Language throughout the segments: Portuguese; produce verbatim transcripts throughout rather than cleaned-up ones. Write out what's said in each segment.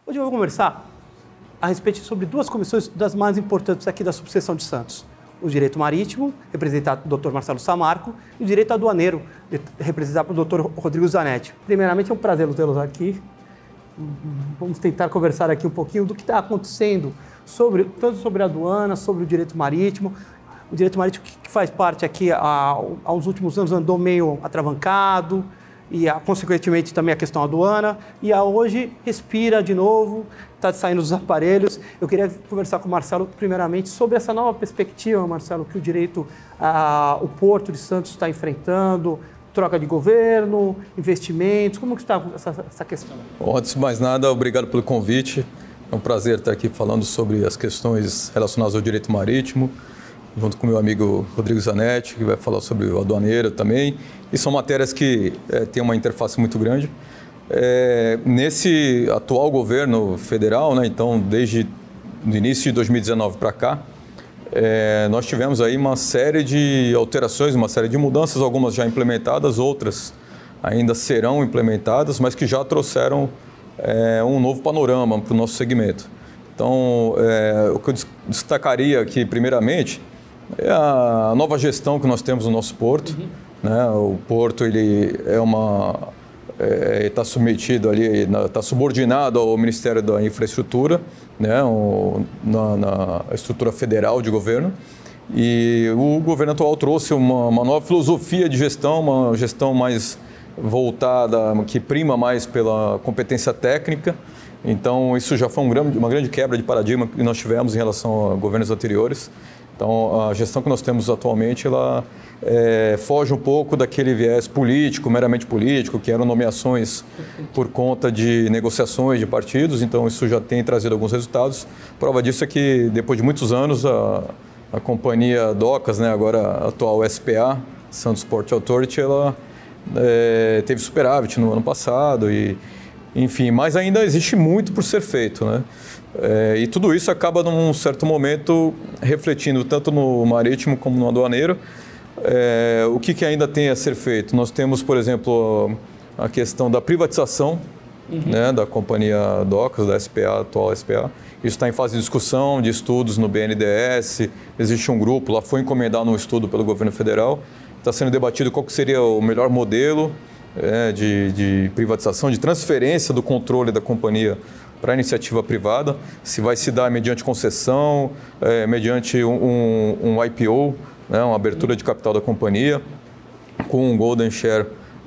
Hoje eu vou conversar a respeito sobre duas comissões das mais importantes aqui da subseção de Santos. O direito marítimo, representado pelo doutor Marcelo Samarco, e o direito aduaneiro, representado pelo doutor Rodrigo Zanetti. Primeiramente, é um prazer tê-los aqui. Vamos tentar conversar aqui um pouquinho do que está acontecendo, sobre, tanto sobre a aduana, sobre o direito marítimo. O direito marítimo que faz parte aqui, há, há uns últimos anos, andou meio atravancado, e, consequentemente, também a questão aduana, e a hoje respira de novo, está saindo dos aparelhos. Eu queria conversar com o Marcelo, primeiramente, sobre essa nova perspectiva, Marcelo, que o direito, a, o Porto de Santos está enfrentando, troca de governo, investimentos, como que está essa, essa questão? Bom, antes de mais nada, obrigado pelo convite. É um prazer estar aqui falando sobre as questões relacionadas ao direito marítimo, junto com meu amigo Rodrigo Zanetti, que vai falar sobre o aduaneiro também. E são matérias que é, têm uma interface muito grande. É, nesse atual governo federal, né, então desde o início de dois mil e dezenove para cá, é, nós tivemos aí uma série de alterações, uma série de mudanças, algumas já implementadas, outras ainda serão implementadas, mas que já trouxeram é, um novo panorama para o nosso segmento. Então, é, o que eu destacaria aqui, primeiramente, é a nova gestão que nós temos no nosso porto. Uhum. Né? O porto ele é uma está é, submetido ali, está subordinado ao Ministério da Infraestrutura, né? o, na, na estrutura federal de governo. E o governo atual trouxe uma, uma nova filosofia de gestão, uma gestão mais voltada, que prima mais pela competência técnica. Então, isso já foi um grande, uma grande quebra de paradigma que nós tivemos em relação a governos anteriores. Então, a gestão que nós temos atualmente, ela é, foge um pouco daquele viés político, meramente político, que eram nomeações por conta de negociações de partidos. Então, isso já tem trazido alguns resultados. Prova disso é que, depois de muitos anos, a, a companhia Docas, né, agora a atual S P A, Santos Port Authority, ela é, teve superávit no ano passado e, enfim, mas ainda existe muito por ser feito, né? É, e tudo isso acaba, num certo momento, refletindo tanto no marítimo como no aduaneiro. É, o que, que ainda tem a ser feito? Nós temos, por exemplo, a questão da privatização, uhum. né, da companhia Docas, da S P A, atual S P A. Isso está em fase de discussão, de estudos no B N D E S. Existe um grupo, lá foi encomendado um estudo pelo governo federal. Está sendo debatido qual que seria o melhor modelo é, de, de privatização, de transferência do controle da companhia para a iniciativa privada, se vai se dar mediante concessão, é, mediante um, um I P O, né, uma abertura de capital da companhia, com um golden share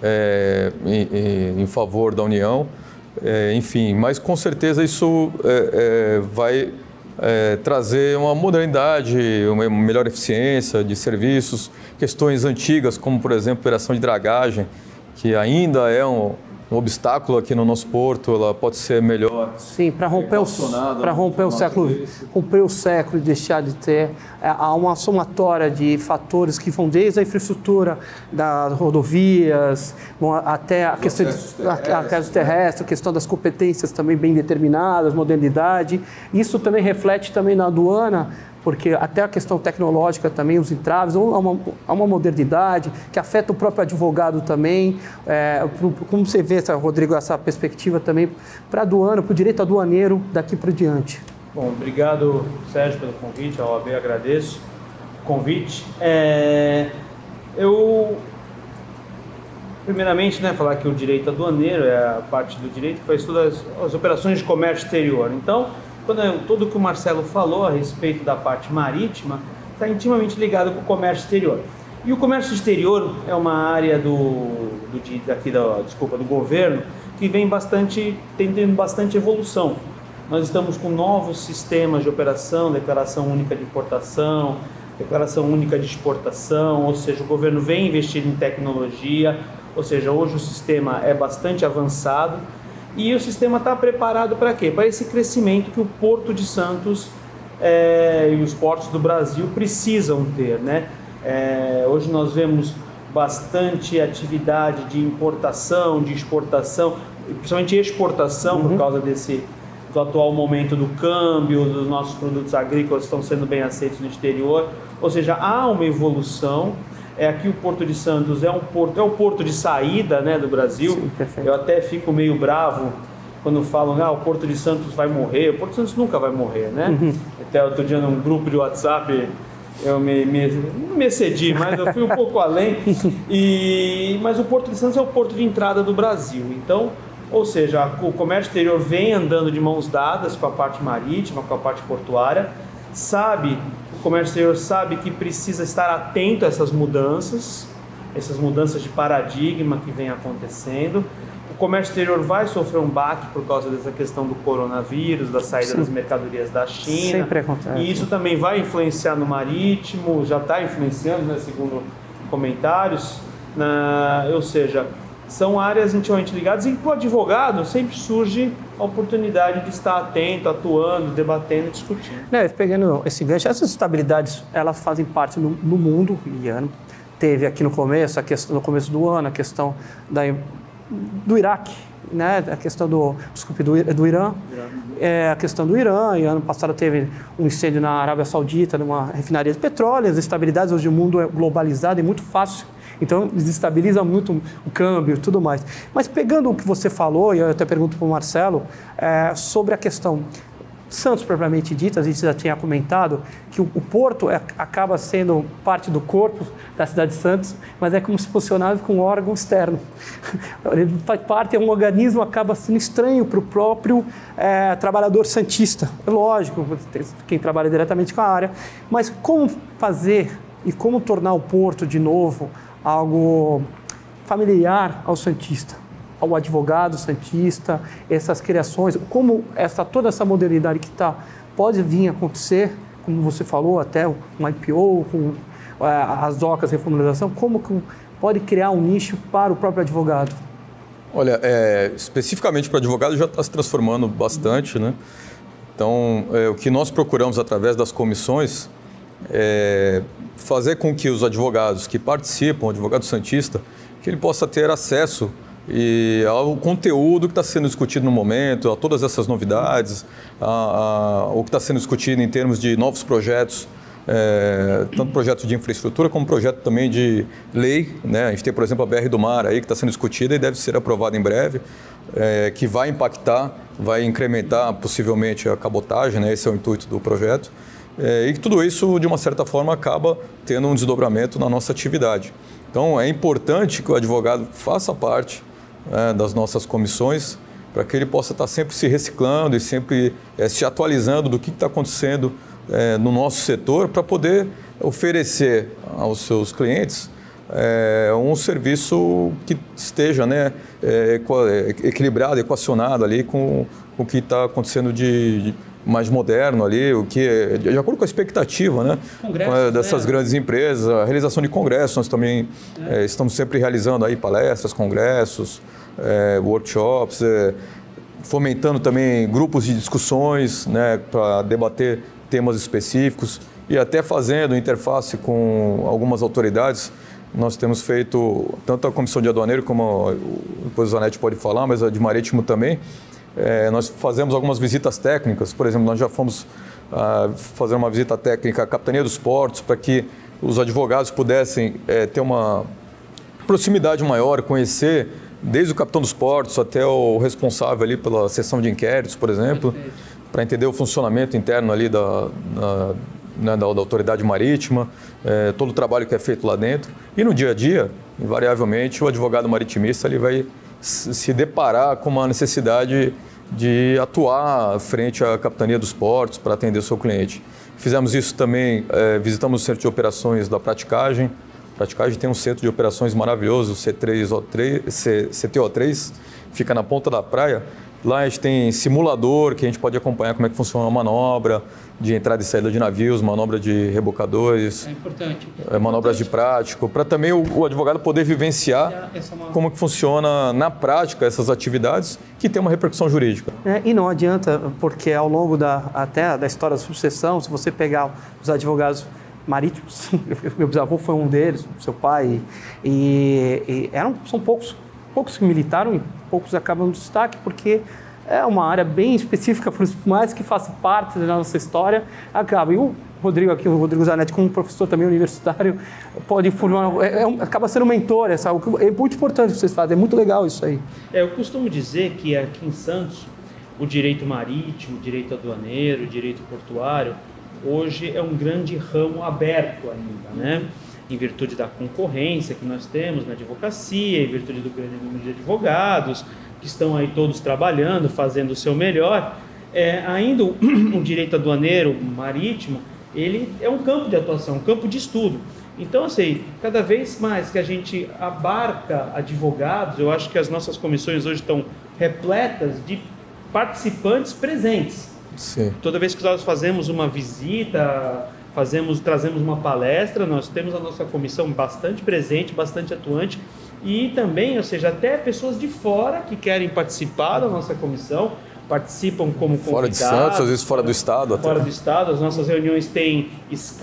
é, em, em favor da União, é, enfim, mas com certeza isso é, é, vai é, trazer uma modernidade, uma melhor eficiência de serviços, questões antigas como, por exemplo, operação de dragagem, que ainda é um um obstáculo aqui no nosso porto, ela pode ser melhor. Sim, para romper, o, para romper o século, romper o século e deixar de ter, há uma somatória de fatores que vão desde a infraestrutura das rodovias, até a questão do terrestre, a questão das competências também bem determinadas, modernidade. Isso também reflete também na aduana, porque até a questão tecnológica também, os entraves, há uma, há uma modernidade que afeta o próprio advogado também. É, como você vê, Rodrigo, essa perspectiva também para a aduana, para o direito aduaneiro daqui para diante? Bom, obrigado, Sérgio, pelo convite, a O A B agradeço o convite. É, eu, primeiramente, né, falar que o direito aduaneiro é a parte do direito que faz todas as, as operações de comércio exterior. Então, Quando, tudo que o Marcelo falou a respeito da parte marítima está intimamente ligado com o comércio exterior. E o comércio exterior é uma área do, do, daqui da, desculpa, do governo que vem bastante, tem tendo bastante evolução. Nós estamos com novos sistemas de operação, declaração única de importação, declaração única de exportação, ou seja, o governo vem investindo em tecnologia, ou seja, hoje o sistema é bastante avançado. E o sistema está preparado para quê? Para esse crescimento que o Porto de Santos é, e os portos do Brasil precisam ter, né? É, hoje nós vemos bastante atividade de importação, de exportação, principalmente exportação, uhum. por causa desse, do atual momento do câmbio, dos nossos produtos agrícolas estão sendo bem aceitos no exterior. Ou seja, há uma evolução. É, aqui o Porto de Santos é, um porto, é o porto de saída, né, do Brasil. Sim, perfeito. Eu até fico meio bravo quando falam que ah, o Porto de Santos vai morrer, o Porto de Santos nunca vai morrer, né? Uhum. Até outro dia num grupo de WhatsApp eu me, me, me excedi, mas eu fui um pouco além. E, mas o Porto de Santos é o porto de entrada do Brasil, então, ou seja, o comércio exterior vem andando de mãos dadas com a parte marítima, com a parte portuária, sabe, o comércio exterior sabe que precisa estar atento a essas mudanças, essas mudanças de paradigma que vem acontecendo. O comércio exterior vai sofrer um baque por causa dessa questão do coronavírus, da saída Sim. das mercadorias da China. Sempre acontece. E isso também vai influenciar no marítimo, já está influenciando, né, segundo comentários. Na, ou seja, são áreas intimamente ligadas e para o advogado sempre surge a oportunidade de estar atento, atuando, debatendo, discutindo. Não, pegando esse gancho, essas estabilidades elas fazem parte no, no mundo, Liano. Teve aqui no começo, a questão, no começo do ano, a questão da, do Iraque, né? A questão do, desculpe, do, do Irã, é, a questão do Irã, e ano passado teve um incêndio na Arábia Saudita, numa refinaria de petróleo, as instabilidades, hoje o mundo é globalizado e muito fácil, então desestabiliza muito o câmbio e tudo mais. Mas pegando o que você falou, e eu até pergunto para o Marcelo, é, sobre a questão Santos propriamente dita, a gente já tinha comentado que o, o porto é, acaba sendo parte do corpo da cidade de Santos, mas é como se funcionasse com um órgão externo. Ele faz parte, é um organismo, acaba sendo estranho para o próprio é, trabalhador santista. É lógico, quem trabalha diretamente com a área, mas como fazer e como tornar o porto de novo algo familiar ao santista, ao advogado santista, essas criações, como essa, toda essa modernidade que está, pode vir a acontecer, como você falou, até um I P O, com é, as docas, reformulação, como que pode criar um nicho para o próprio advogado? Olha, é, especificamente para o advogado já está se transformando bastante, né? Então, é, o que nós procuramos através das comissões é fazer com que os advogados que participam, o advogado santista, que ele possa ter acesso e ao conteúdo que está sendo discutido no momento, a todas essas novidades, a, a, o que está sendo discutido em termos de novos projetos, é, tanto projetos de infraestrutura como projeto também de lei, né? A gente tem, por exemplo, a B R do Mar aí que está sendo discutida e deve ser aprovada em breve, é, que vai impactar, vai incrementar possivelmente a cabotagem, né? Esse é o intuito do projeto. É, e que tudo isso, de uma certa forma, acaba tendo um desdobramento na nossa atividade. Então, é importante que o advogado faça parte É, das nossas comissões, para que ele possa estar sempre se reciclando e sempre é, se atualizando do que está acontecendo é, no nosso setor, para poder oferecer aos seus clientes é, um serviço que esteja, né, é, equilibrado, equacionado ali com, com o que está acontecendo de, de mais moderno ali, o que é, de acordo com a expectativa, né, dessas né? grandes empresas, a realização de congressos, nós também é. É, estamos sempre realizando aí palestras, congressos, é, workshops, é, fomentando também grupos de discussões, né, para debater temas específicos e até fazendo interface com algumas autoridades. Nós temos feito tanto a Comissão de Aduaneiro, como depois o Zanetti pode falar, mas a de Marítimo também. É, nós fazemos algumas visitas técnicas, por exemplo, nós já fomos ah, fazer uma visita técnica à Capitania dos Portos para que os advogados pudessem é, ter uma proximidade maior, conhecer desde o capitão dos portos até o responsável ali pela seção de inquéritos, por exemplo, para entender o funcionamento interno ali da, da, né, da, da autoridade marítima, é, todo o trabalho que é feito lá dentro. E no dia a dia, invariavelmente, o advogado maritimista ele vai se deparar com uma necessidade de atuar frente à Capitania dos Portos para atender o seu cliente. Fizemos isso também, é, visitamos o Centro de Operações da Praticagem. A Praticagem tem um centro de operações maravilhoso, o C três O três, C T O três, fica na ponta da praia. Lá a gente tem simulador, que a gente pode acompanhar como é que funciona a manobra de entrada e saída de navios, manobra de rebocadores, é importante. É, manobras de prático, para também o, o advogado poder vivenciar como que funciona na prática essas atividades que tem uma repercussão jurídica. É, e não adianta, porque ao longo da, até da história da sucessão, se você pegar os advogados marítimos, meu bisavô foi um deles, seu pai, e, e eram, são poucos, poucos que militaram e poucos acabam no destaque, porque é uma área bem específica, por mais que faça parte da nossa história, acaba. E o Rodrigo aqui, o Rodrigo Zanetti, como professor também universitário, pode formar, é, é, acaba sendo mentor, essa, é muito importante o que vocês fazem, é muito legal isso aí. É, eu costumo dizer que aqui em Santos, o direito marítimo, o direito aduaneiro, o direito portuário, hoje é um grande ramo aberto ainda, né? Em virtude da concorrência que nós temos na advocacia, em virtude do grande número de advogados, que estão aí todos trabalhando, fazendo o seu melhor, é, ainda o, o direito aduaneiro marítimo, ele é um campo de atuação, um campo de estudo. Então, assim, cada vez mais que a gente abarca advogados, eu acho que as nossas comissões hoje estão repletas de participantes presentes. Sim. Toda vez que nós fazemos uma visita, fazemos, trazemos uma palestra, nós temos a nossa comissão bastante presente, bastante atuante, e também, ou seja, até pessoas de fora que querem participar da nossa comissão, participam como convidados. Fora de Santos, às vezes fora do estado. Até. Fora do estado, as nossas reuniões têm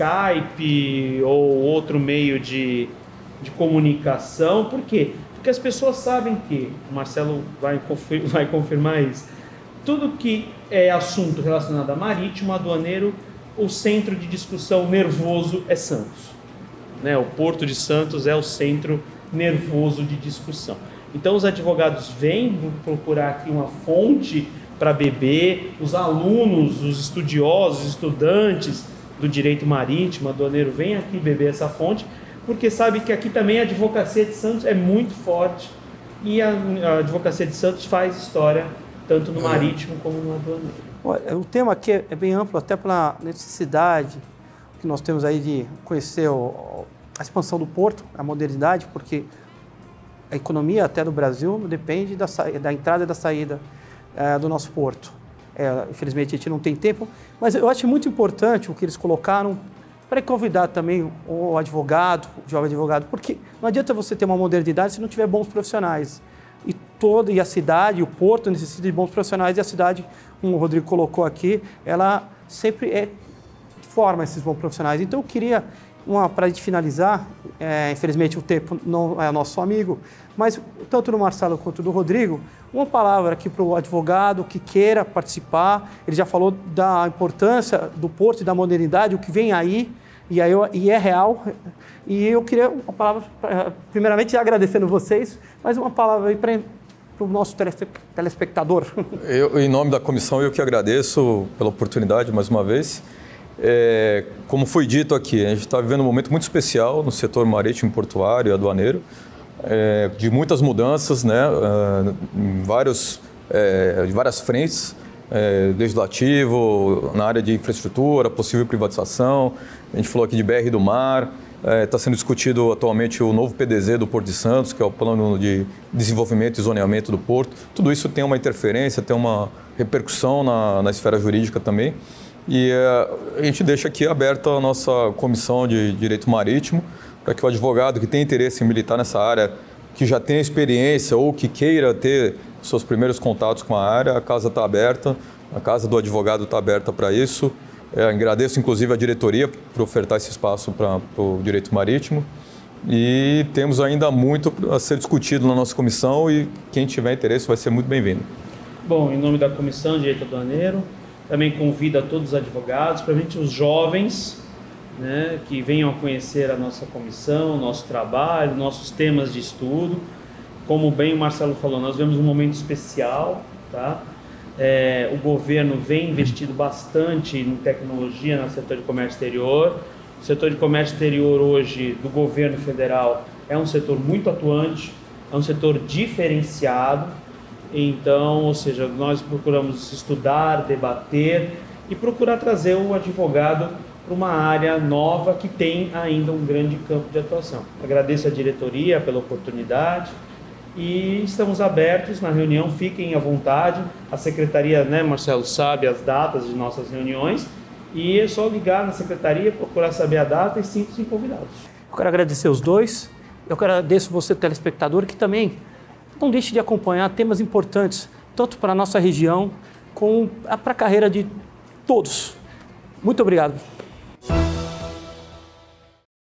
Skype ou outro meio de, de comunicação. Por quê? Porque as pessoas sabem que, o Marcelo vai, vai confirmar isso, tudo que é assunto relacionado a marítimo, aduaneiro, o centro de discussão nervoso é Santos. Né? O Porto de Santos é o centro nervoso de discussão. Então os advogados vêm procurar aqui uma fonte para beber, os alunos, os estudiosos, os estudantes do direito marítimo, aduaneiro, vêm aqui beber essa fonte, porque sabe que aqui também a advocacia de Santos é muito forte e a, a advocacia de Santos faz história tanto no marítimo como no aduaneiro. O tema aqui é bem amplo, até pela necessidade que nós temos aí de conhecer o, a expansão do porto, a modernidade, porque a economia até do Brasil depende da, da entrada e da saída é, do nosso porto. É, infelizmente a gente não tem tempo, mas eu acho muito importante o que eles colocaram para convidar também o advogado, o jovem advogado, porque não adianta você ter uma modernidade se não tiver bons profissionais. E toda e a cidade, o porto necessita de bons profissionais, e a cidade, como o Rodrigo colocou aqui, ela sempre é, forma esses bons profissionais. Então eu queria, para a gente finalizar, é, infelizmente o tempo não é nosso amigo, mas tanto do Marcelo quanto do Rodrigo, uma palavra aqui para o advogado que queira participar. Ele já falou da importância do porto e da modernidade, o que vem aí, e, aí eu, e é real. E eu queria uma palavra, primeiramente agradecendo vocês, mas uma palavra aí para o nosso telespectador. Eu, em nome da comissão, eu que agradeço pela oportunidade mais uma vez. É, como foi dito aqui, a gente está vivendo um momento muito especial no setor marítimo, portuário e aduaneiro, é, de muitas mudanças, né, em vários, é, de várias frentes, é, legislativo, na área de infraestrutura, possível privatização. A gente falou aqui de B R do Mar, está é, sendo discutido atualmente o novo P D Z do Porto de Santos, que é o Plano de Desenvolvimento e Zoneamento do Porto. Tudo isso tem uma interferência, tem uma repercussão na, na esfera jurídica também. E uh, a gente deixa aqui aberta a nossa comissão de direito marítimo, para que o advogado que tem interesse em militar nessa área, que já tenha experiência ou que queira ter seus primeiros contatos com a área, a casa está aberta, a casa do advogado está aberta para isso. É, agradeço inclusive a diretoria por ofertar esse espaço para o direito marítimo. E temos ainda muito a ser discutido na nossa comissão, e quem tiver interesse vai ser muito bem-vindo. Bom, em nome da Comissão de Direito Aduaneiro, também convido a todos os advogados, principalmente os jovens, né, que venham a conhecer a nossa comissão, o nosso trabalho, nossos temas de estudo. Como bem o Marcelo falou, nós vemos um momento especial, tá? É, o governo vem investindo bastante em tecnologia no setor de comércio exterior. O setor de comércio exterior hoje do governo federal é um setor muito atuante, é um setor diferenciado. Então, ou seja, nós procuramos estudar, debater e procurar trazer o advogado para uma área nova que tem ainda um grande campo de atuação. Agradeço à diretoria pela oportunidade e estamos abertos na reunião, fiquem à vontade. A secretaria, né, Marcelo, sabe as datas de nossas reuniões e é só ligar na secretaria, procurar saber a data e sintam-se convidados. Eu quero agradecer os dois, eu quero agradecer você, telespectador, que também não deixe de acompanhar temas importantes, tanto para a nossa região, como para a carreira de todos. Muito obrigado.